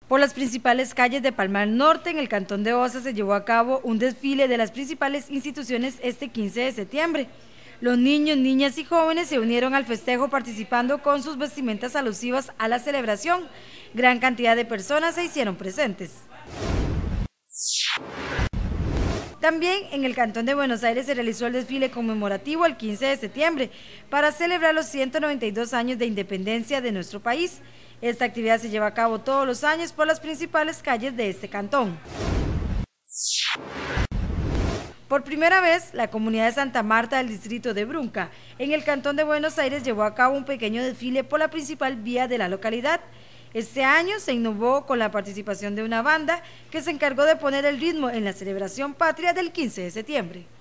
Por las principales calles de Palmar Norte, en el cantón de Osa, se llevó a cabo un desfile de las principales instituciones este 15 de septiembre. Los niños, niñas y jóvenes se unieron al festejo participando con sus vestimentas alusivas a la celebración. Gran cantidad de personas se hicieron presentes. También en el Cantón de Buenos Aires se realizó el desfile conmemorativo el 15 de septiembre para celebrar los 192 años de independencia de nuestro país. Esta actividad se lleva a cabo todos los años por las principales calles de este cantón. Por primera vez, la comunidad de Santa Marta del distrito de Brunca, en el Cantón de Buenos Aires, llevó a cabo un pequeño desfile por la principal vía de la localidad. Este año se innovó con la participación de una banda que se encargó de poner el ritmo en la celebración patria del 15 de septiembre.